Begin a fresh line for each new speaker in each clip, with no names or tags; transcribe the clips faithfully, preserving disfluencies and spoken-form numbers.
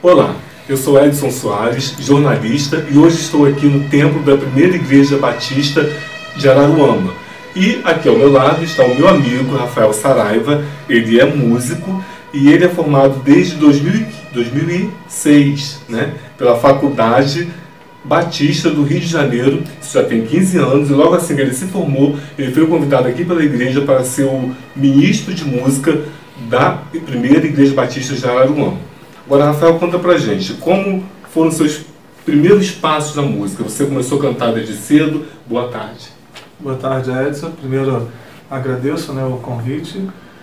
Olá, eu sou Edson Soares, jornalista, e hoje estou aqui no templo da primeira igreja batista de Araruama. E aqui ao meu lado está o meu amigo Rafael Saraiva. Ele é músico e ele é formado desde dois mil e seis, né, pela Faculdade Batista do Rio de Janeiro. Isso já tem quinze anos, e logo assim que ele se formou, ele foi convidado aqui pela igreja para ser o ministro de música da primeira igreja batista de Araruama. Agora, Rafael, conta pra gente, como foram seus primeiros passos na música? Você começou a cantar desde cedo. Boa tarde.
Boa tarde, Edson. Primeiro, agradeço, né, o convite.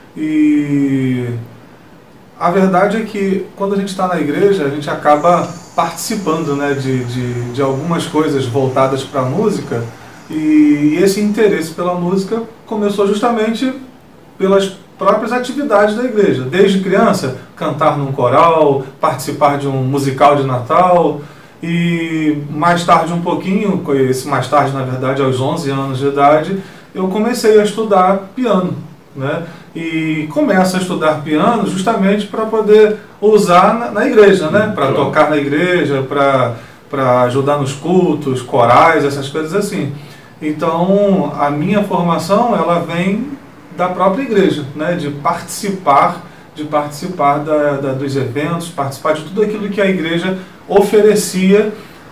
E a verdade é que quando a gente está na igreja, a gente acaba participando, né, de, de, de algumas coisas voltadas para a música. E esse interesse pela música começou justamente pelas próprias atividades da igreja. Desde criança, cantar num coral, participar de um musical de Natal, e mais tarde um pouquinho, esse mais tarde na verdade aos onze anos de idade, eu comecei a estudar piano, né? E começo a estudar piano justamente para poder usar na, na igreja, né? Para tocar na igreja, para para ajudar nos cultos, corais, essas coisas assim. Então a minha formação ela vem da própria igreja, né, de participar, de participar da, da, dos eventos, participar de tudo aquilo que a igreja oferecia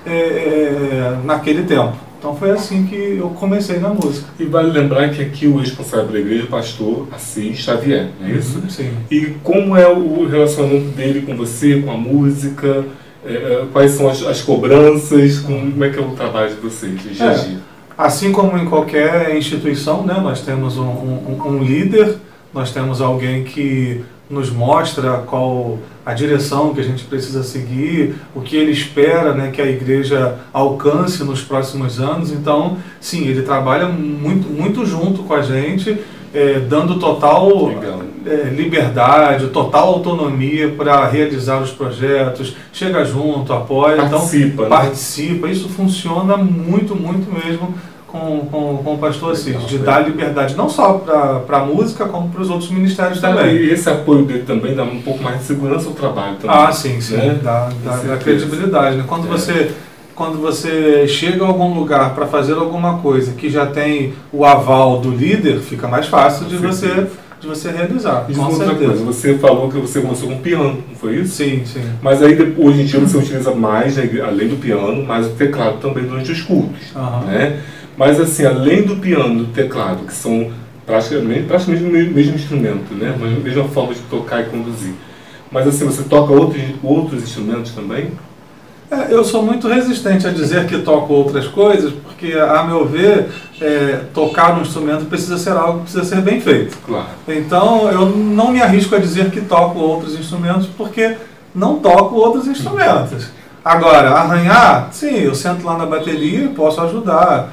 é, naquele tempo. Então foi assim que eu comecei na música.
E vale lembrar que aqui o responsável da igreja é o pastor Assis Xavier, não é isso?
Uhum, sim.
E como é o relacionamento dele com você, com a música? É, quais são as, as cobranças? Como é que é o trabalho de vocês, de dia a dia?
É. Assim como em qualquer instituição, né, nós temos um, um, um líder, nós temos alguém que nos mostra qual a direção que a gente precisa seguir, o que ele espera, né, que a igreja alcance nos próximos anos. Então, sim, ele trabalha muito, muito junto com a gente, é, dando total é, liberdade, total autonomia para realizar os projetos, chega junto, apoia,
participa,
então,
né? participa.
Isso funciona muito, muito mesmo com, com, com o pastor Assis, de dar liberdade não só para a música, como para os outros ministérios também.
E esse apoio dele também dá um pouco mais de segurança ao trabalho também.
Ah, sim, sim, né? dá, dá, dá credibilidade. Né? Quando, é. você, quando você chega a algum lugar para fazer alguma coisa que já tem o aval do líder, fica mais fácil de você, de você realizar.
Diz
com
outra
certeza.
coisa, você falou que você começou com piano, não foi isso?
Sim, sim.
Mas aí hoje em dia você utiliza mais, né, além do piano, mas o teclado também durante os cultos, uhum. né? Mas assim, além do piano e do teclado, que são praticamente, praticamente o mesmo instrumento, né? A mesma forma de tocar e conduzir. Mas assim, você toca outros, outros instrumentos também?
É, eu sou muito resistente a dizer que toco outras coisas, porque, a meu ver, é, tocar um instrumento precisa ser algo que precisa ser bem feito.
Claro.
Então, eu não me arrisco a dizer que toco outros instrumentos, porque não toco outros instrumentos. Agora, arranhar, sim, eu sento lá na bateria e posso ajudar.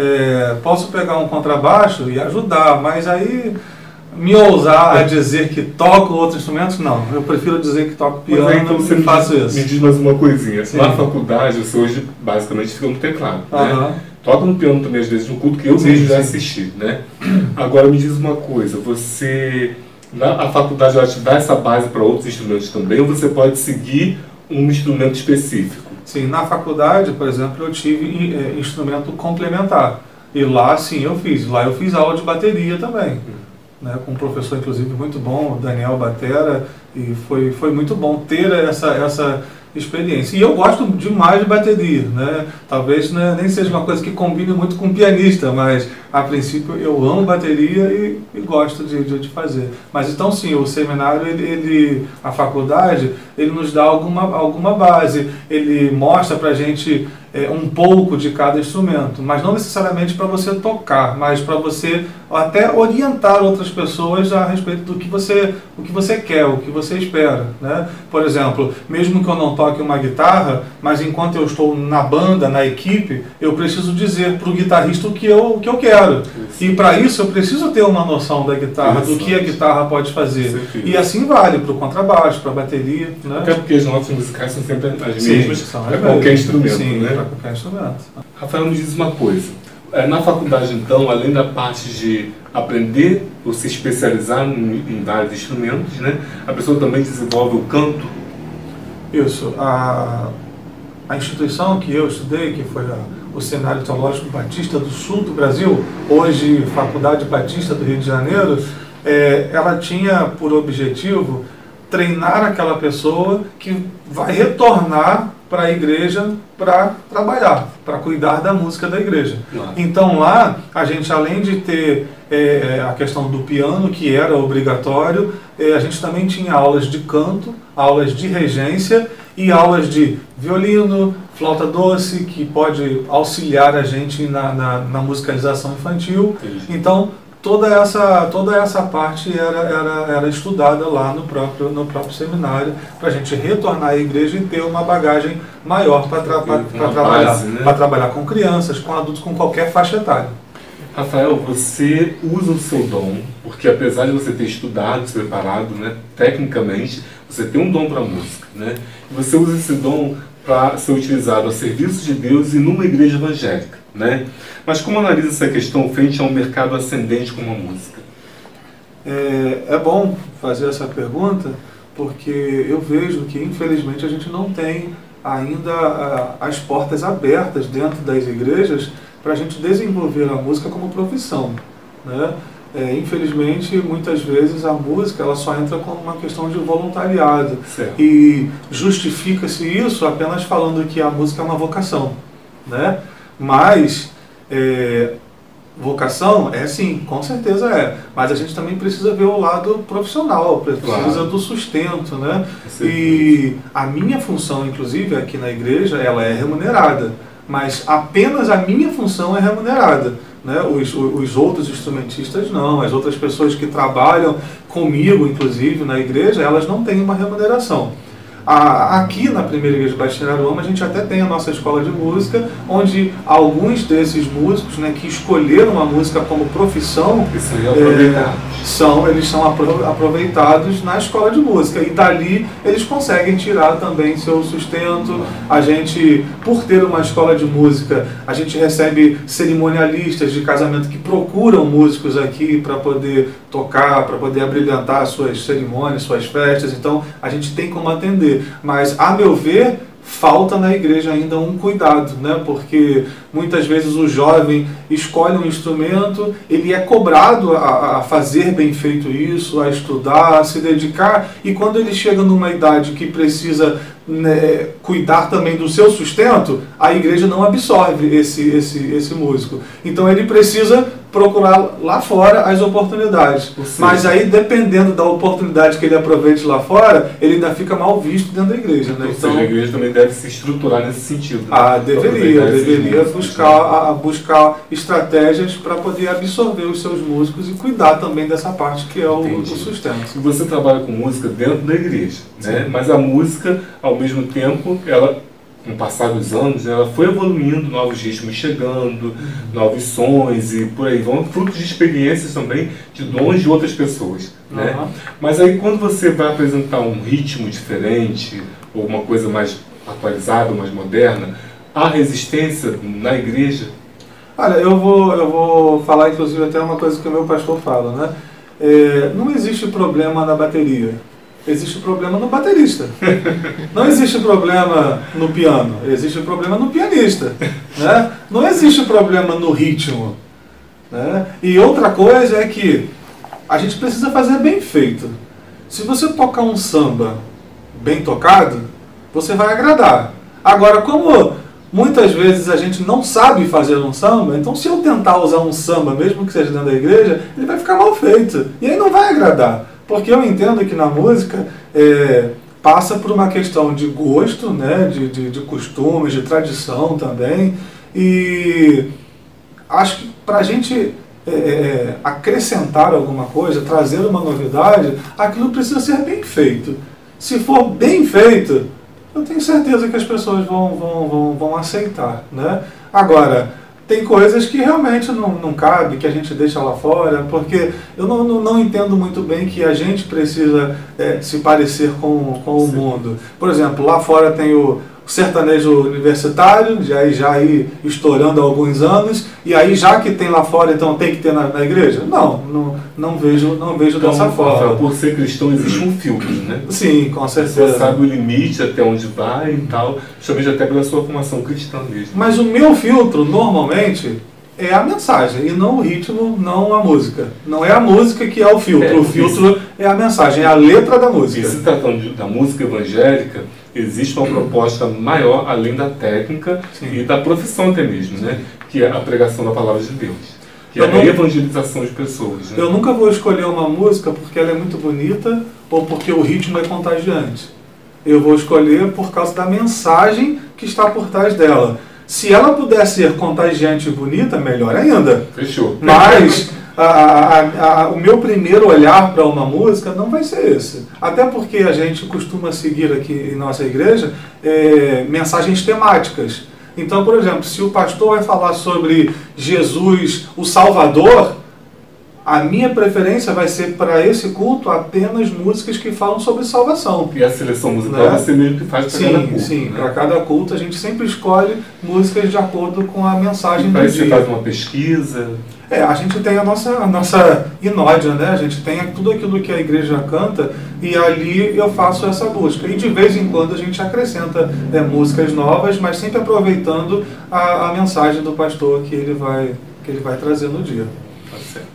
É, posso pegar um contrabaixo e ajudar, mas aí me ousar a dizer que toco outros instrumentos, não. Eu prefiro dizer que toco piano.
Mas aí, então, você
e faço
me,
isso.
Me diz mais uma coisinha.
Sim.
Na faculdade, você hoje basicamente fica no teclado,
Uhum.
né? Toca no piano também, às vezes, no culto que eu
sim,
mesmo já
sim.
assisti, né? Agora me diz uma coisa, você... Na, a faculdade vai te dar essa base para outros instrumentos também, ou você pode seguir um instrumento específico?
Sim, na faculdade, por exemplo, eu tive é, instrumento complementar. E lá, sim, eu fiz. Lá eu fiz aula de bateria também. Hum. Né, com um professor, inclusive, muito bom, o Daniel Batera. E foi, foi muito bom ter essa, essa experiência. E eu gosto demais de bateria. Né? Talvez, né, nem seja uma coisa que combine muito com pianista, mas, a princípio, eu amo bateria e, e gosto de, de, de fazer. Mas, então, sim, o seminário, ele, ele, a faculdade, ele nos dá alguma, alguma base. Ele mostra pra gente é, um pouco de cada instrumento, mas não necessariamente para você tocar, mas para você até orientar outras pessoas a respeito do que você, o que você quer, o que você espera. Né? Por exemplo, mesmo que eu não toque uma guitarra, mas enquanto eu estou na banda, na equipe, eu preciso dizer para o guitarrista o que eu, o que eu quero. Isso. E para isso eu preciso ter uma noção da guitarra, isso, do que a guitarra pode fazer. E assim vale para o contrabaixo, para a bateria. Né?
Até porque as notas musicais são sempre as
Sim,
mesmas para qualquer instrumento.
Sim,
né?
para qualquer instrumento.
Rafael, me diz uma coisa. Na faculdade, então, além da parte de aprender ou se especializar em, em vários instrumentos, né, a pessoa também desenvolve o canto?
Isso. A, a instituição que eu estudei, que foi a, o Seminário Teológico Batista do Sul do Brasil, hoje Faculdade Batista do Rio de Janeiro, é, ela tinha por objetivo treinar aquela pessoa que vai retornar para a igreja para trabalhar, para cuidar da música da igreja. Claro. Então lá, a gente além de ter é, a questão do piano, que era obrigatório, é, a gente também tinha aulas de canto, aulas de regência e aulas de violino, flauta doce, que pode auxiliar a gente na, na, na musicalização infantil. Entendi. Então, toda essa, toda essa parte era, era, era estudada lá no próprio, no próprio seminário, para a gente retornar à igreja e ter uma bagagem maior para tra trabalhar, né? trabalhar com crianças, com adultos, com qualquer faixa etária.
Rafael, você usa o seu dom, porque apesar de você ter estudado, se preparado, né, tecnicamente, você tem um dom para a música, né? E você usa esse dom para ser utilizado a serviço de Deus e numa igreja evangélica, né? Mas como analisa essa questão frente a um mercado ascendente como a música?
É, é bom fazer essa pergunta, porque eu vejo que, infelizmente, a gente não tem ainda a, as portas abertas dentro das igrejas para a gente desenvolver a música como profissão, né? É, infelizmente, muitas vezes a música ela só entra como uma questão de voluntariado. Certo. E justifica-se isso apenas falando que a música é uma vocação, né? Mas é, vocação é sim, com certeza é, mas a gente também precisa ver o lado profissional, precisa claro. do sustento, né? E a minha função, inclusive, aqui na igreja, ela é remunerada, mas apenas a minha função é remunerada, né? Os, os outros instrumentistas não, as outras pessoas que trabalham comigo, inclusive, na igreja, elas não têm uma remuneração. Aqui na Primeira Igreja Batista de Araruama, a gente até tem a nossa escola de música, onde alguns desses músicos, né, que escolheram a música como profissão, é, são, eles são aproveitados na escola de música, e dali eles conseguem tirar também seu sustento. A gente, por ter uma escola de música, a gente recebe cerimonialistas de casamento que procuram músicos aqui para poder tocar, para poder abrilhantar suas cerimônias, suas festas. Então a gente tem como atender. Mas, a meu ver, falta na igreja ainda um cuidado, né? Porque muitas vezes o jovem escolhe um instrumento, ele é cobrado a, a fazer bem feito isso, a estudar, a se dedicar, e quando ele chega numa idade que precisa, né, cuidar também do seu sustento, a igreja não absorve esse, esse, esse músico. Então ele precisa procurar lá fora as oportunidades. Mas aí, dependendo da oportunidade que ele aproveite lá fora, ele ainda fica mal visto dentro da igreja, né?
Ou
então,
seja, a igreja também deve se estruturar nesse sentido. Né?
Ah, deveria, deveria buscar, a, buscar estratégias para poder absorver os seus músicos e cuidar também dessa parte que é o, o sustento.
E você trabalha com música dentro da igreja, né? Mas a música, ao mesmo tempo, ela, com o passar dos anos, ela foi evoluindo, novos ritmos chegando, uhum. novos sons e por aí vão, frutos de experiências também, de dons de outras pessoas, uhum. né? Mas aí quando você vai apresentar um ritmo diferente, ou uma coisa mais atualizada, mais moderna, há resistência na igreja?
Olha, eu vou, eu vou falar inclusive até uma coisa que o meu pastor fala, né? É, não existe problema na bateria. Existe problema no baterista. Não existe problema no piano, existe problema no pianista, né? Não existe problema no ritmo, né? E outra coisa é que a gente precisa fazer bem feito. Se você tocar um samba bem tocado, você vai agradar. Agora, como muitas vezes a gente não sabe fazer um samba, então se eu tentar usar um samba, mesmo que seja dentro da igreja, ele vai ficar mal feito. E aí não vai agradar. Porque eu entendo que na música é, passa por uma questão de gosto, né, de, de, de costumes, de tradição também. E acho que para a gente é, é, acrescentar alguma coisa, trazer uma novidade, aquilo precisa ser bem feito. Se for bem feito, eu tenho certeza que as pessoas vão, vão, vão, vão aceitar, né? Agora, tem coisas que realmente não, não cabe, que a gente deixa lá fora, porque eu não, não, não entendo muito bem que a gente precisa é, se parecer com, com o mundo. Por exemplo, lá fora tem o sertanejo universitário, já, já aí estourando há alguns anos, e aí já que tem lá fora, então tem que ter na, na igreja? Não, não, não vejo, não vejo então, dessa forma.
Por ser cristão existe um filtro, né?
Sim, com certeza.
Você sabe o limite até onde vai e tal, justamente até pela sua formação cristã mesmo.
Mas o meu filtro, normalmente, é a mensagem, e não o ritmo, não a música. Não é a música que é o filtro, é, o filtro isso, é a mensagem, é a letra da música.
E se tratando de, da música evangélica, existe uma proposta maior, além da técnica Sim. e da profissão até mesmo, né? Que é a pregação da palavra de Deus. Que eu é a não, evangelização de pessoas. Né?
Eu nunca vou escolher uma música porque ela é muito bonita ou porque o ritmo é contagiante. Eu vou escolher por causa da mensagem que está por trás dela. Se ela puder ser contagiante e bonita, melhor ainda.
Fechou.
Mas a, a, a, o meu primeiro olhar para uma música não vai ser esse. Até porque a gente costuma seguir aqui em nossa igreja é, mensagens temáticas. Então, por exemplo, se o pastor vai falar sobre Jesus, o Salvador, a minha preferência vai ser para esse culto apenas músicas que falam sobre salvação.
E a seleção musical né? você mesmo que faz para cada culto.
Sim,
né?
para cada culto a gente sempre escolhe músicas de acordo com a mensagem
e
do dia.
Você faz uma pesquisa?
É, a gente tem a nossa, a nossa inódia, né? A gente tem tudo aquilo que a igreja canta e ali eu faço essa busca. E de vez em quando a gente acrescenta é, músicas novas, mas sempre aproveitando a, a mensagem do pastor que ele vai, que ele vai trazer no dia.
Tá certo.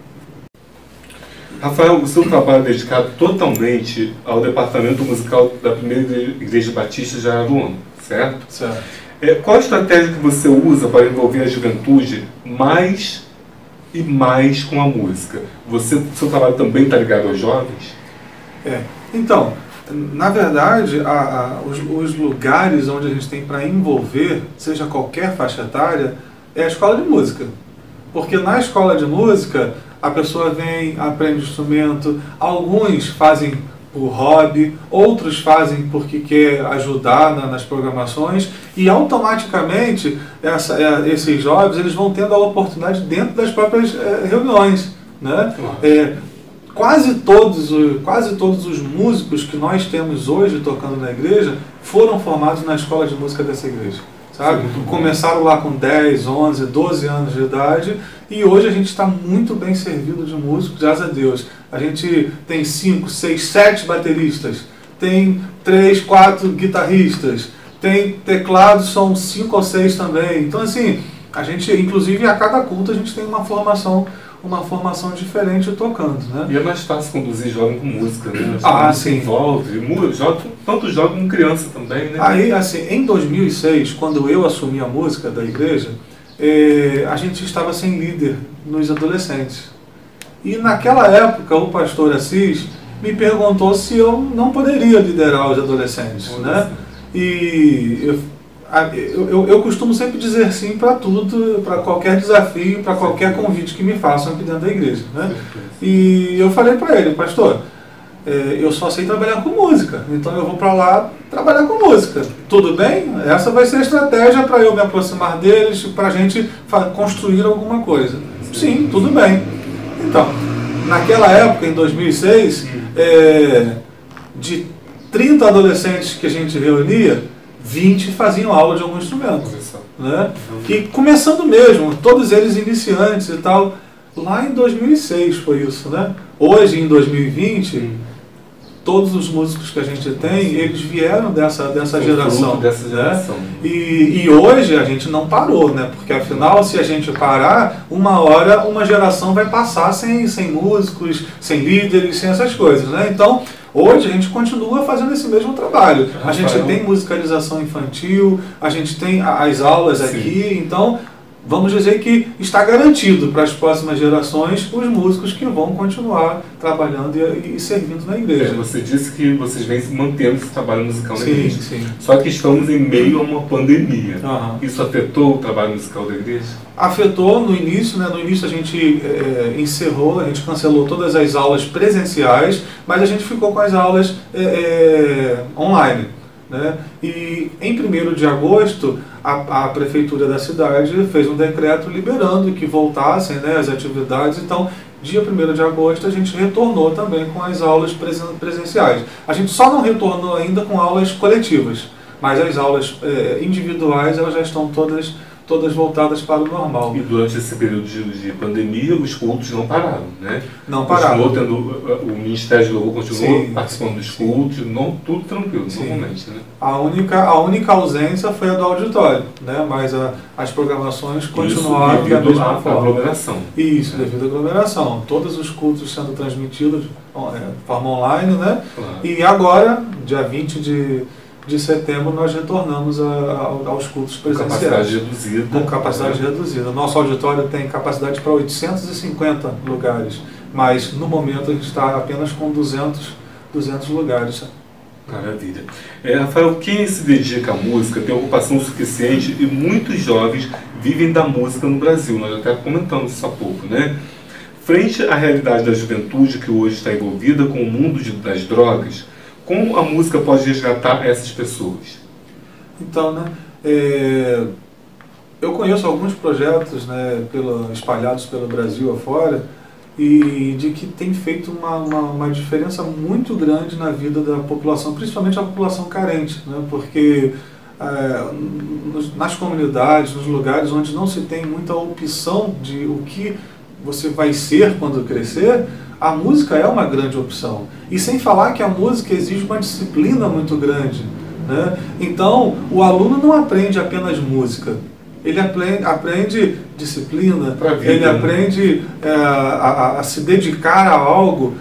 Rafael, o seu trabalho é dedicado totalmente ao departamento musical da primeira Igreja Batista de Araruama, certo?
Certo.
É, qual a estratégia que você usa para envolver a juventude mais e mais com a música? Você, seu trabalho também está ligado aos jovens?
É. Então, na verdade, a, a, os, os lugares onde a gente tem para envolver, seja qualquer faixa etária, é a escola de música. Porque na escola de música, a pessoa vem, aprende instrumento, alguns fazem por hobby, outros fazem porque quer ajudar na, nas programações e automaticamente essa, é, esses jovens eles vão tendo a oportunidade dentro das próprias é, reuniões. Né? É, quase, todos, quase todos os músicos que nós temos hoje tocando na igreja foram formados na escola de música dessa igreja. Sabe? Começaram lá com dez, onze, doze anos de idade e hoje a gente está muito bem servido de músicos, graças a Deus. A gente tem cinco, seis, sete bateristas, tem três, quatro guitarristas, tem teclados, são cinco ou seis também. Então assim, a gente, inclusive a cada culto a gente tem uma formação uma formação diferente tocando, né?
E é mais fácil conduzir jovem com música, né?
Ah, sim.
Envolve, tanto jovem como criança também, né?
Aí, assim, em dois mil e seis, quando eu assumi a música da igreja, eh, a gente estava sem líder nos adolescentes. E naquela época, o pastor Assis me perguntou se eu não poderia liderar os adolescentes, Olha né? Assim. E eu, Eu, eu, eu costumo sempre dizer sim para tudo, para qualquer desafio, para qualquer convite que me façam aqui dentro da igreja. Né? E eu falei para ele, pastor, é, eu só sei trabalhar com música, então eu vou para lá trabalhar com música. Tudo bem? Essa vai ser a estratégia para eu me aproximar deles, para a gente construir alguma coisa. Sim, tudo bem. Então, naquela época, em dois mil e seis, é, de trinta adolescentes que a gente reunia, vinte faziam aula de algum instrumento. Né? E começando mesmo, todos eles iniciantes e tal. Lá em dois mil e seis foi isso, né? Hoje, em dois mil e vinte, hum. todos os músicos que a gente tem, eles vieram dessa, dessa geração.
Dessa geração.
Né? E, e hoje a gente não parou, né? Porque afinal, se a gente parar, uma hora uma geração vai passar sem, sem músicos, sem líderes, sem essas coisas, né? Então, hoje a gente continua fazendo esse mesmo trabalho. A gente tem musicalização infantil, a gente tem as aulas aqui, então vamos dizer que está garantido para as próximas gerações os músicos que vão continuar trabalhando e, e servindo na igreja.
É, você disse que vocês vêm mantendo esse trabalho musical na
sim,
igreja.
Sim.
Só que estamos em meio a uma pandemia.
Uhum.
Isso afetou o trabalho musical da igreja?
Afetou no início, né? No início a gente é, encerrou, a gente cancelou todas as aulas presenciais, mas a gente ficou com as aulas é, é, online. Né? E em primeiro de agosto, a, a prefeitura da cidade fez um decreto liberando que voltassem, né, as atividades. Então, dia primeiro de agosto, a gente retornou também com as aulas presen presenciais. A gente só não retornou ainda com aulas coletivas. Mas as aulas é, individuais elas já estão todas, todas voltadas para o normal.
E durante esse período de, de pandemia, os cultos não pararam, né?
Não pararam.
Continuou tendo, o Ministério de Louvor continuou
sim,
participando
sim,
dos
sim.
cultos, não, tudo tranquilo,
Sim.
normalmente, né?
A única, a única ausência foi a do auditório, né? Mas a, as programações continuaram da mesma
à
forma.
aglomeração.
Isso,
É.
devido à aglomeração. Todos os cultos sendo transmitidos é, de forma online, né?
Claro.
E agora, dia vinte de, de setembro, nós retornamos a, a, aos cultos presenciais.
Com capacidade reduzida.
Com capacidade
né?
reduzida. Nosso auditório tem capacidade para oitocentos e cinquenta lugares, mas no momento a gente está apenas com duzentos, duzentos lugares.
Maravilha. É, Rafael, quem se dedica à música tem ocupação suficiente e muitos jovens vivem da música no Brasil. Nós até comentamos isso há pouco, né? Frente à realidade da juventude que hoje está envolvida com o mundo de, das drogas, como a música pode resgatar essas pessoas?
Então, né, é, eu conheço alguns projetos, né, pela, espalhados pelo Brasil afora, e de que tem feito uma, uma, uma diferença muito grande na vida da população, principalmente a população carente, né, porque é, nos, nas comunidades, nos lugares onde não se tem muita opção de o que você vai ser quando crescer, a música é uma grande opção. E sem falar que a música exige uma disciplina muito grande, né? Então, o aluno não aprende apenas música. Ele aprende, aprende disciplina,
vida,
ele
né?
aprende é, a, a, a se dedicar a algo,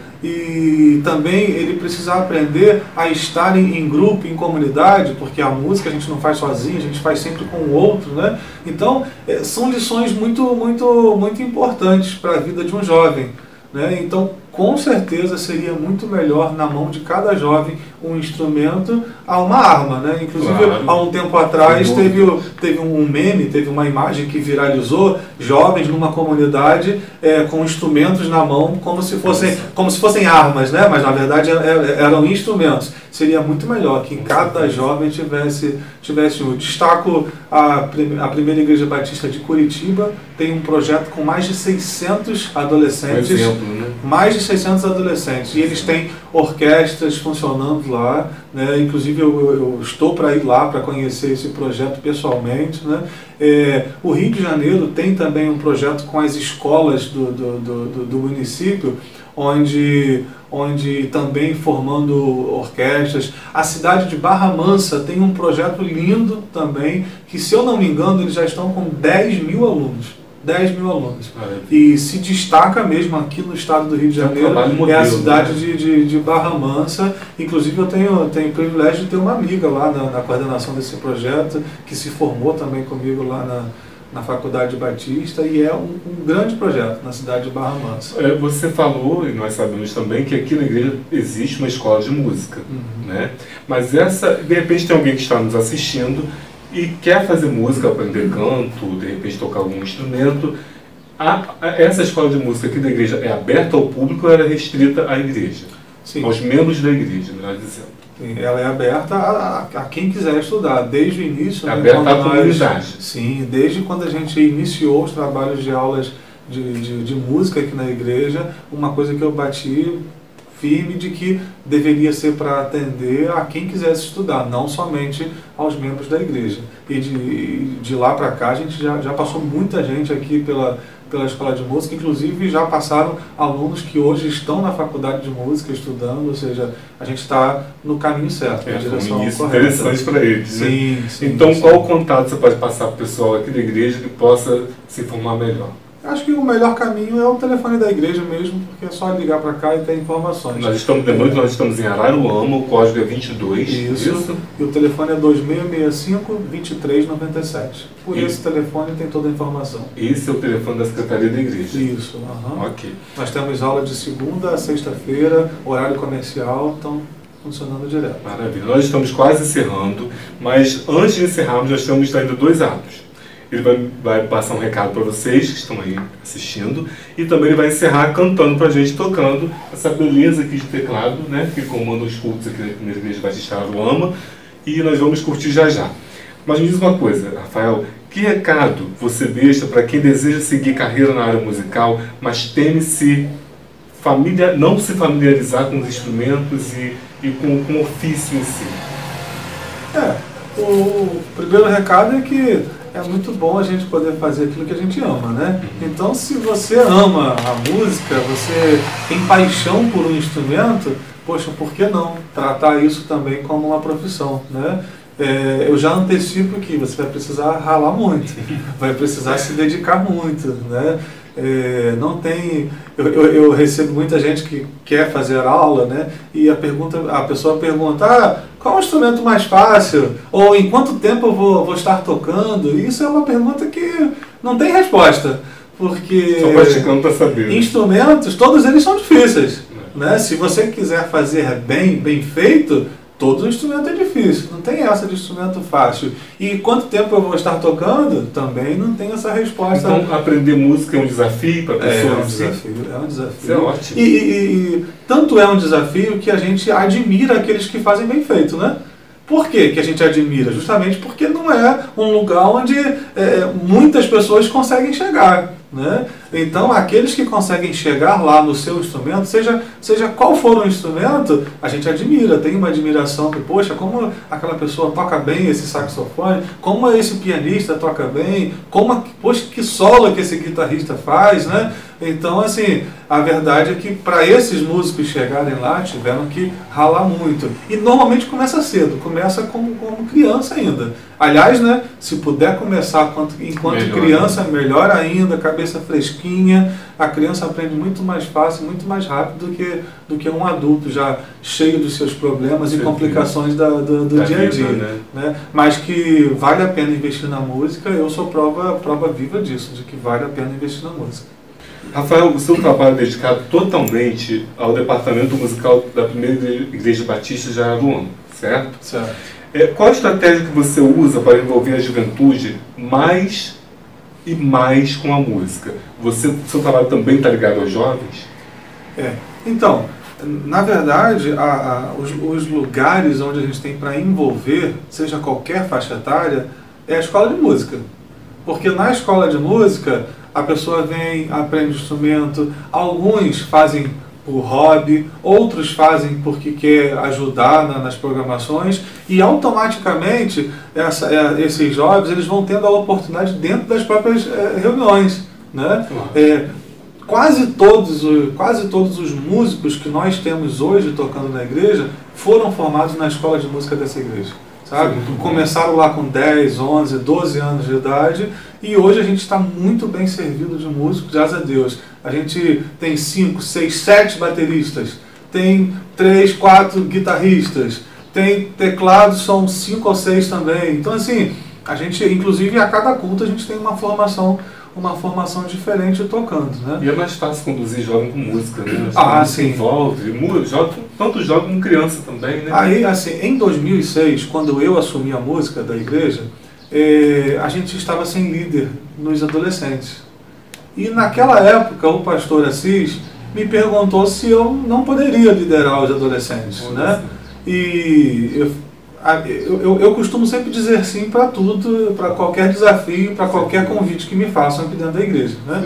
e também ele precisa aprender a estar em, em grupo, em comunidade, porque a música a gente não faz sozinho, a gente faz sempre com o outro, né? Então, é, são lições muito, muito, muito importantes para a vida de um jovem, né? Então, com certeza seria muito melhor na mão de cada jovem um instrumento a uma arma, né? Inclusive,
claro.
Há um tempo atrás teve, teve um meme, teve uma imagem que viralizou, jovens numa comunidade é, com instrumentos na mão como se fossem, como se fossem armas, né? Mas na verdade eram instrumentos. Seria muito melhor que cada jovem tivesse, tivesse um. Destaco a, a Primeira Igreja Batista de Curitiba, tem um projeto com mais de seiscentos adolescentes.
Um exemplo, né?
Mais de seiscentos adolescentes, e eles têm orquestras funcionando lá, né? Inclusive eu, eu, eu estou para ir lá para conhecer esse projeto pessoalmente, né? É, o Rio de Janeiro tem também um projeto com as escolas do, do, do, do município, onde, onde também formando orquestras. A cidade de Barra Mansa tem um projeto lindo também, que se eu não me engano eles já estão com dez mil alunos. dez mil alunos. Ah, é. E se destaca mesmo aqui no estado do Rio de Janeiro, é, um modelo, é a cidade, né? de, de, de Barra Mansa. Inclusive eu tenho, tenho o privilégio de ter uma amiga lá na, na coordenação desse projeto, que se formou também comigo lá na, na Faculdade Batista, e é um, um grande projeto na cidade de Barra Mansa.
É, você falou, e nós sabemos também, que aqui na igreja existe uma escola de música, uhum. né? Mas essa, de repente tem alguém que está nos assistindo e quer fazer música, aprender canto, de repente tocar algum instrumento. A, a, essa escola de música aqui da igreja é aberta ao público ou era restrita à igreja?
Sim.
Aos membros da igreja, melhor dizendo.
Sim, ela é aberta a, a, a quem quiser estudar, desde o início.
É, né,
aberta
à comunidade.
Sim, desde quando a gente iniciou os trabalhos de aulas de, de, de música aqui na igreja, uma coisa que eu bati firme de que deveria ser para atender a quem quisesse estudar, não somente aos membros da igreja. E de, de lá para cá a gente já, já passou muita gente aqui pela, pela escola de música, inclusive já passaram alunos que hoje estão na faculdade de música estudando, ou seja, a gente está no caminho certo,
é,
na direção
um
correta.
Interessante para eles,
sim,
né?
sim,
então
sim.
Qual o contato você pode passar para o pessoal aqui da igreja que possa se informar melhor?
Acho que o melhor caminho é o telefone da igreja mesmo, porque é só ligar para cá e ter informações.
Nós estamos, lembrando que nós estamos em Araruama, o código é vinte e dois.
Isso, isso. E o telefone é dois seis seis cinco, dois três nove sete. Por isso. Esse telefone tem toda a informação.
Esse é o telefone da Secretaria da Igreja?
Isso. Uhum.
Ok.
Nós temos aula de segunda a sexta-feira, horário comercial, então funcionando direto.
Maravilha. Nós estamos quase encerrando, mas antes de encerrarmos, nós temos ainda dois atos. Ele vai, vai passar um recado para vocês que estão aí assistindo, e também ele vai encerrar cantando para a gente, tocando essa beleza aqui de teclado, né, que comanda os cultos aqui na Primeira Igreja Batista Araruama, e nós vamos curtir já já. Mas me diz uma coisa, Rafael, que recado você deixa para quem deseja seguir carreira na área musical, mas teme se familiar, não se familiarizar com os instrumentos e, e com, com o ofício em si?
É. o primeiro recado é que é muito bom a gente poder fazer aquilo que a gente ama, né? Então, se você ama a música, você tem paixão por um instrumento, poxa, por que não tratar isso também como uma profissão, né? É, eu já antecipo que você vai precisar ralar muito, vai precisar se dedicar muito, né? É, não tem, eu, eu, eu recebo muita gente que quer fazer aula, né? E a, pergunta, a pessoa pergunta, ah, qual é o instrumento mais fácil? Ou em quanto tempo eu vou, vou estar tocando? E isso é uma pergunta que não tem resposta, porque
só praticando para saber.
Instrumentos, todos eles são difíceis, né? Se você quiser fazer bem, bem feito, todo instrumento é difícil, não tem essa de instrumento fácil. E quanto tempo eu vou estar tocando? Também não tem essa resposta.
Então, aprender música é um desafio para a pessoa?
É um desafio, é um desafio.
Isso é ótimo.
E, e, e tanto é um desafio que a gente admira aqueles que fazem bem feito, né? Por que que a gente admira? Justamente porque não é um lugar onde é, muitas pessoas conseguem chegar, né? Então, aqueles que conseguem chegar lá no seu instrumento, seja, seja qual for o instrumento, a gente admira, tem uma admiração que, poxa, como aquela pessoa toca bem esse saxofone, como esse pianista toca bem, como, poxa, que solo que esse guitarrista faz, né? Então, assim, a verdade é que para esses músicos chegarem lá, tiveram que ralar muito. E normalmente começa cedo, começa como, como criança ainda. Aliás, né, se puder começar enquanto melhor, criança, né? Melhor ainda, cabeça fresquinha, a criança aprende muito mais fácil, muito mais rápido do que, do que um adulto já cheio dos seus problemas e complicações da, do, do dia a dia. Né? Né? Mas que vale a pena investir na música, eu sou prova, prova viva disso, de que vale a pena investir na música.
Rafael, o seu trabalho é dedicado totalmente ao departamento musical da primeira Igreja Batista de Araruama, certo?
Certo.
É, qual a estratégia que você usa para envolver a juventude mais e mais com a música? Você, seu trabalho também está ligado aos jovens?
É. Então, na verdade, a, a, os, os lugares onde a gente tem para envolver, seja qualquer faixa etária, é a escola de música. Porque na escola de música, a pessoa vem, aprende instrumento, alguns fazem por hobby, outros fazem porque quer ajudar na, nas programações, e automaticamente essa, é, esses jovens eles vão tendo a oportunidade dentro das próprias é, reuniões, né? É, quase, todos, quase todos os músicos que nós temos hoje tocando na igreja foram formados na escola de música dessa igreja. Sabe? Começaram lá com dez, onze, doze anos de idade e hoje a gente está muito bem servido de músicos, graças a Deus. A gente tem cinco, seis, sete bateristas, tem três, quatro guitarristas, tem teclados, são cinco ou seis também. Então, assim, a gente, inclusive, a cada culto a gente tem uma formação uma formação diferente tocando, né?
E é mais fácil conduzir jovem com música, né?
Ah, sim.
Envolve, joga, tanto jovem como criança também, né?
Aí, assim, em dois mil e seis, quando eu assumi a música da igreja, eh, a gente estava sem líder nos adolescentes. E naquela época, o pastor Assis me perguntou se eu não poderia liderar os adolescentes, Olha né? Assim. E eu, Eu, eu, eu costumo sempre dizer sim para tudo, para qualquer desafio, para qualquer convite que me façam aqui dentro da igreja. Né?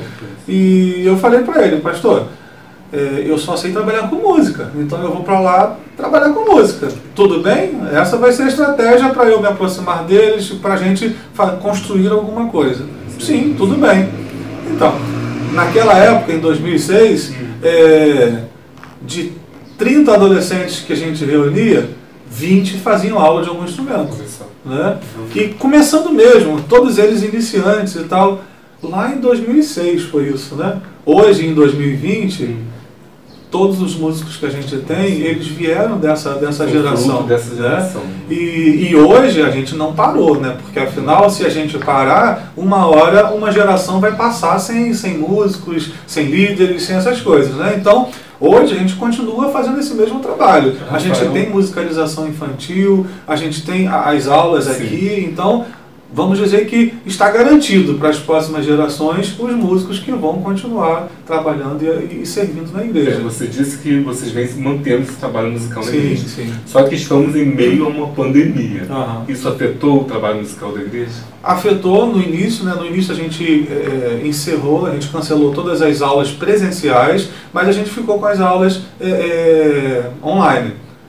E eu falei para ele, pastor, é, eu só sei trabalhar com música, então eu vou para lá trabalhar com música. Tudo bem? Essa vai ser a estratégia para eu me aproximar deles, para a gente construir alguma coisa. Sim, tudo bem. Então, naquela época, em dois mil e seis, é, de trinta adolescentes que a gente reunia, vinte faziam aula de algum instrumento, né? E começando mesmo, todos eles iniciantes e tal. Lá em dois mil e seis foi isso, né? Hoje, em dois mil e vinte, hum. todos os músicos que a gente tem, eles vieram dessa, dessa geração.
Dessa geração.
Né? E, e hoje a gente não parou, né? Porque afinal, se a gente parar, uma hora uma geração vai passar sem, sem músicos, sem líderes, sem essas coisas, né? Então, hoje a gente continua fazendo esse mesmo trabalho. A gente tem musicalização infantil, a gente tem as aulas Sim. aqui, então vamos dizer que está garantido para as próximas gerações os músicos que vão continuar trabalhando e, e servindo na igreja.
É, você disse que vocês vêm mantendo esse trabalho musical na
sim,
igreja.
Sim.
Só que estamos em meio a uma pandemia.
Uhum.
Isso afetou o trabalho musical da igreja?
Afetou no início, né? No início a gente é, encerrou, a gente cancelou todas as aulas presenciais, mas a gente ficou com as aulas é, é, online.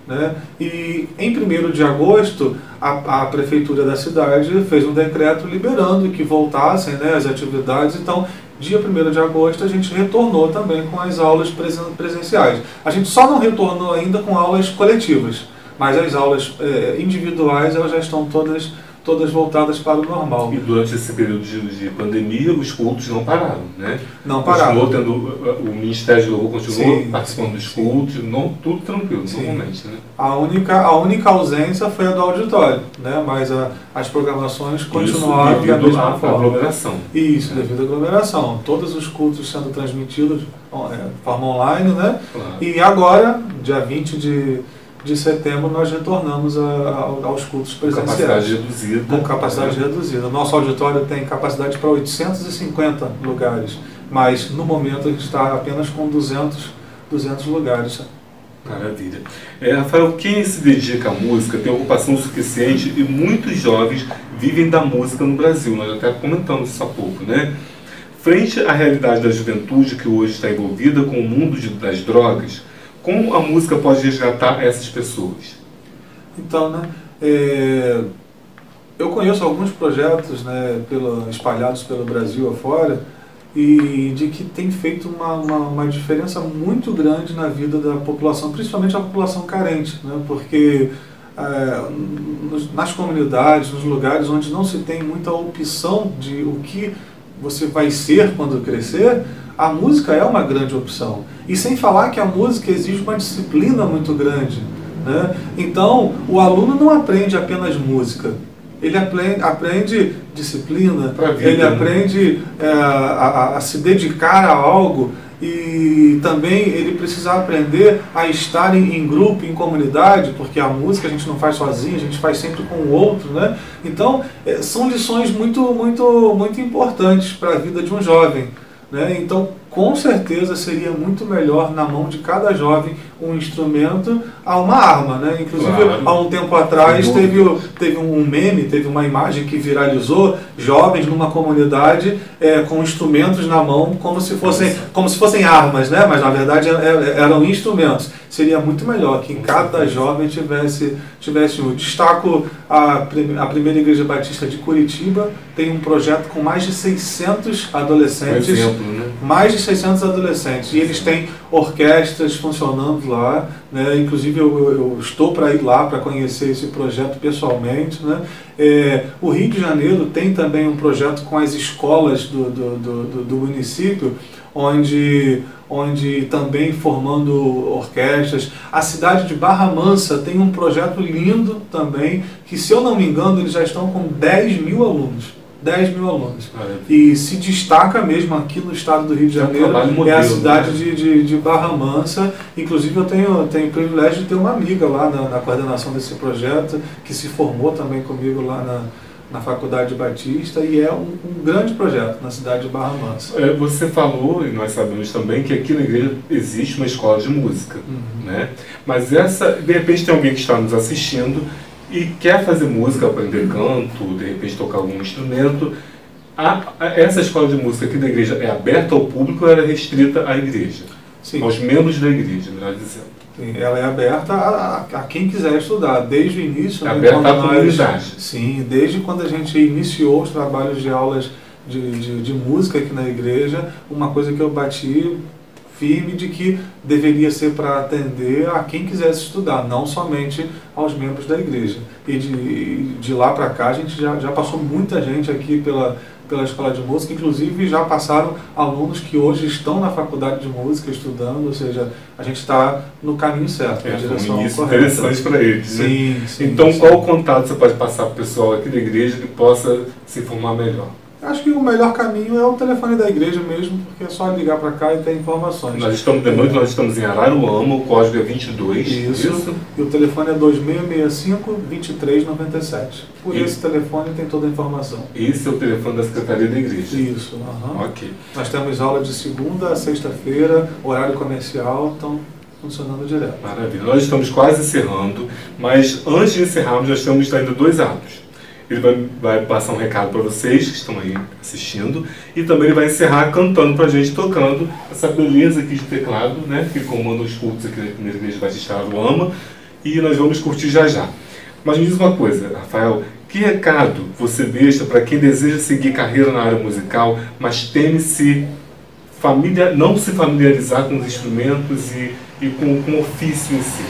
né? E em primeiro de agosto, a, a prefeitura da cidade fez um decreto liberando que voltassem, né, as atividades. Então, dia primeiro de agosto, a gente retornou também com as aulas presen presenciais. A gente só não retornou ainda com aulas coletivas, mas as aulas é, individuais elas já estão todas, todas voltadas para o normal.
E durante esse período de, de pandemia, os cultos não pararam, né?
Não pararam.
Continuou tendo, o Ministério de Louvor continuou
sim,
participando
sim,
dos
sim.
cultos, não, tudo tranquilo,
sim.
normalmente, né?
A única, a única ausência foi a do auditório, né? Mas a, as programações continuaram
Isso,
da mesma
à,
forma.
aglomeração.
Isso,
é.
devido à aglomeração. Todos os cultos sendo transmitidos de forma online, né?
Claro.
E agora, dia vinte de de setembro, nós retornamos a, a, aos cultos presenciais.
Com capacidade reduzida.
Com capacidade é. reduzida. Nosso auditório tem capacidade para oitocentos e cinquenta lugares, mas no momento a gente está apenas com duzentos, duzentos lugares.
Maravilha. É, Rafael, quem se dedica à música tem ocupação suficiente e muitos jovens vivem da música no Brasil. Nós até comentamos isso há pouco, né? Frente à realidade da juventude que hoje está envolvida com o mundo de, das drogas, como a música pode resgatar essas pessoas?
Então, né, é, eu conheço alguns projetos, né, pela, espalhados pelo Brasil afora, e de que tem feito uma, uma, uma diferença muito grande na vida da população, principalmente a população carente, né, porque é, nos, nas comunidades, nos lugares onde não se tem muita opção de o que você vai ser quando crescer, a música é uma grande opção. E sem falar que a música exige uma disciplina muito grande, né? Então, o aluno não aprende apenas música. Ele aprende, aprende disciplina, vida, ele aprende é, a, a, a se dedicar a algo, e também ele precisa aprender a estar em, em grupo, em comunidade, porque a música a gente não faz sozinho, a gente faz sempre com o outro, né? Então, é, são lições muito, muito, muito importantes para a vida de um jovem, né? Então, com certeza seria muito melhor na mão de cada jovem um instrumento a uma arma, né? Inclusive, claro. Há um tempo atrás teve, teve um meme, teve uma imagem que viralizou, jovens numa comunidade é, com instrumentos na mão como se fossem, como se fossem armas, né? Mas na verdade eram instrumentos. Seria muito melhor que cada jovem tivesse, tivesse um. Destaco a, a Primeira Igreja Batista de Curitiba, tem um projeto com mais de seiscentos adolescentes.
Por exemplo, né?
Mais de seiscentos adolescentes. E eles têm orquestras funcionando lá, né? Inclusive eu, eu, eu estou para ir lá para conhecer esse projeto pessoalmente, né? É, o Rio de Janeiro tem também um projeto com as escolas do, do, do, do município, onde, onde também formando orquestras. A cidade de Barra Mansa tem um projeto lindo também, que se eu não me engano eles já estão com dez mil alunos. dez mil alunos. Ah, é. E se destaca mesmo aqui no estado do Rio de Janeiro, é, um modelo, é a cidade, né? de, de, de Barra Mansa. Inclusive eu tenho, tenho o privilégio de ter uma amiga lá na, na coordenação desse projeto, que se formou também comigo lá na, na Faculdade Batista, e é um, um grande projeto na cidade de Barra Mansa.
É, você falou, e nós sabemos também, que aqui na igreja existe uma escola de música, uhum. né? Mas essa, de repente tem alguém que está nos assistindo e quer fazer música, aprender canto, de repente tocar algum instrumento. A, a, essa escola de música aqui da igreja é aberta ao público ou era restrita à igreja?
Sim.
Aos membros da igreja, melhor dizendo.
Sim, ela é aberta a, a, a quem quiser estudar, desde o início.
É
né,
aberta à comunidade.
Sim, desde quando a gente iniciou os trabalhos de aulas de, de, de música aqui na igreja, uma coisa que eu bati firme de que deveria ser para atender a quem quisesse estudar, não somente aos membros da igreja. E de, de lá para cá a gente já, já passou muita gente aqui pela, pela escola de música, inclusive já passaram alunos que hoje estão na faculdade de música estudando, ou seja, a gente está no caminho certo,
é,
na direção
um
correta.
Interessante para eles,
sim,
né?
sim,
então
sim.
Qual o contato você pode passar para o pessoal aqui da igreja que possa se formar melhor?
Acho que o melhor caminho é o telefone da igreja mesmo, porque é só ligar para cá e ter informações.
Nós estamos, lembrando que nós estamos em Araruama, o código é vinte e dois.
Isso. Isso. E o telefone é dois seis seis cinco, dois três nove sete. Por Isso. esse telefone tem toda a informação.
Esse é o telefone da Secretaria da Igreja.
Isso. Uhum.
Ok.
Nós temos aula de segunda a sexta-feira, horário comercial, então funcionando direto.
Maravilha. Nós estamos quase encerrando, mas antes de encerrarmos, nós temos ainda dois atos. Ele vai, vai passar um recado para vocês que estão aí assistindo, e também ele vai encerrar cantando para a gente, tocando essa beleza aqui de teclado, né, que comanda os cultos aqui na Primeira Igreja Batista Araruama. e nós vamos curtir já já. Mas me diz uma coisa, Rafael, que recado você deixa para quem deseja seguir carreira na área musical, mas teme se familiar, não se familiarizar com os instrumentos e, e com, com o ofício em si?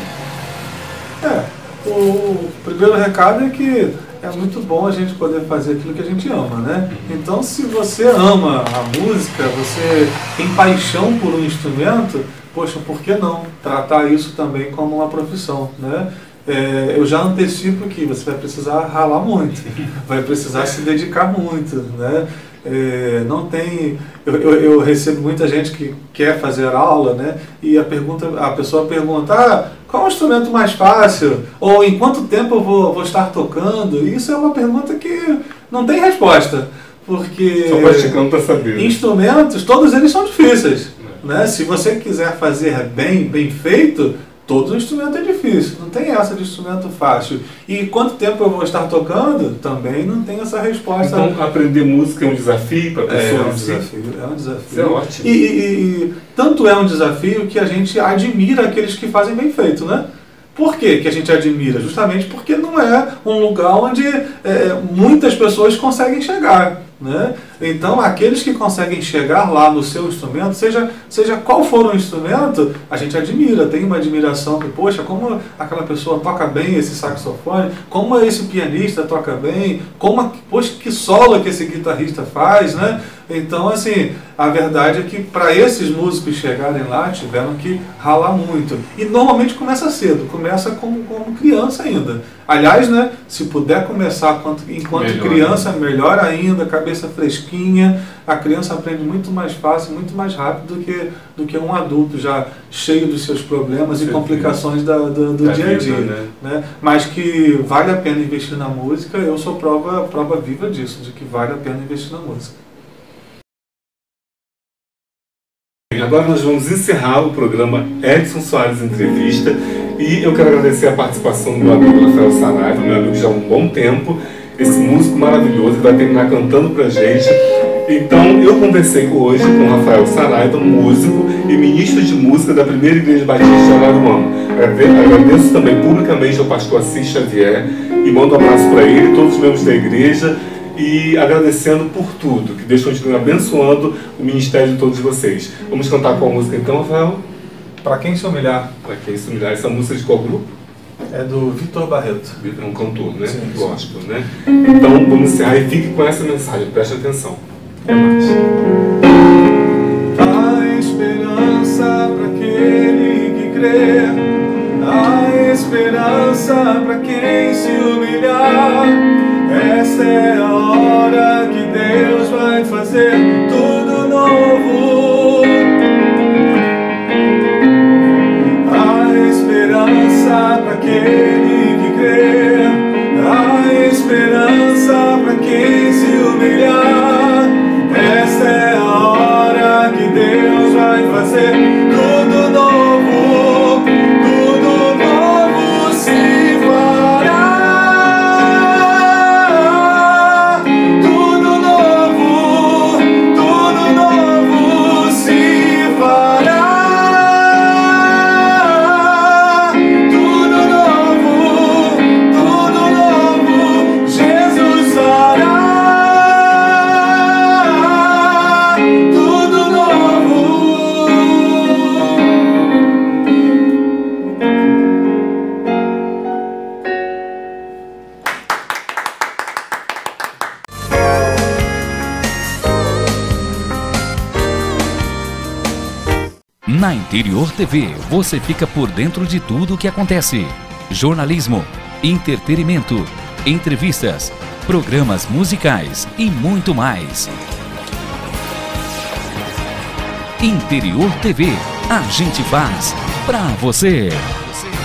É, o primeiro recado é que é muito bom a gente poder fazer aquilo que a gente ama, né? Então, se você ama a música, você tem paixão por um instrumento, poxa, por que não tratar isso também como uma profissão, né? É, eu já antecipo que você vai precisar ralar muito, vai precisar se dedicar muito, né? É, não tem, eu, eu, eu recebo muita gente que quer fazer aula, né? E a, pergunta, a pessoa pergunta, ah, qual é o instrumento mais fácil? Ou em quanto tempo eu vou, vou estar tocando? Isso é uma pergunta que não tem resposta, porque
só praticando para saber.
Instrumentos, todos eles são difíceis, né? Se você quiser fazer bem, bem feito, todo instrumento é difícil, não tem essa de instrumento fácil. E quanto tempo eu vou estar tocando? Também não tem essa resposta.
Então, aprender música é um desafio para a pessoa?
É um desafio, é um desafio.
Isso é ótimo.
E, e, e tanto é um desafio que a gente admira aqueles que fazem bem feito, né? Por que que a gente admira? Justamente porque não é um lugar onde é, muitas pessoas conseguem chegar, né? Então, aqueles que conseguem chegar lá no seu instrumento, seja, seja qual for o instrumento, a gente admira, tem uma admiração que, poxa, como aquela pessoa toca bem esse saxofone, como esse pianista toca bem, como, poxa, que solo que esse guitarrista faz, né? Então, assim, a verdade é que para esses músicos chegarem lá, tiveram que ralar muito. E normalmente começa cedo, começa como, como criança ainda. Aliás, né, se puder começar enquanto, enquanto melhor, criança, né? Melhor ainda, cabeça fresquinha, a criança aprende muito mais fácil, muito mais rápido do que, do que um adulto já cheio dos seus problemas e complicações da, do, do dia a dia. Né? Né? Mas que vale a pena investir na música, eu sou prova, prova viva disso, de que vale a pena investir na música.
Agora nós vamos encerrar o programa Edson Soares Entrevista e eu quero agradecer a participação do meu amigo Rafael Saraiva, meu amigo já há um bom tempo, esse músico maravilhoso que vai terminar cantando pra gente. Então eu conversei hoje com o Rafael Saraiva, músico e ministro de música da Primeira Igreja Batista de Araruama. Agradeço também publicamente ao pastor Assis Xavier e mando um abraço para ele e todos os membros da igreja, e agradecendo por tudo, que Deus continue abençoando o ministério de todos vocês. Vamos cantar qual música então, Rafael?
Para Quem Se Humilhar.
Para Quem Se Humilhar. Essa música de qual grupo?
É do Vitor Barreto.
É um cantor, né?
Sim,
gospel, né? Então vamos encerrar e fique com essa mensagem, preste atenção. Até mais.
Há esperança para aquele que crê, há esperança para quem se humilhar. Esta é a hora que Deus vai fazer tudo novo. Há esperança para aquele que crê, há esperança para quem se humilhar. Esta é a hora que Deus vai fazer tudo novo, tudo novo se fará.
Na Interior T V, você fica por dentro de tudo o que acontece. Jornalismo, entretenimento, entrevistas, programas musicais e muito mais. Interior T V, a gente faz pra você.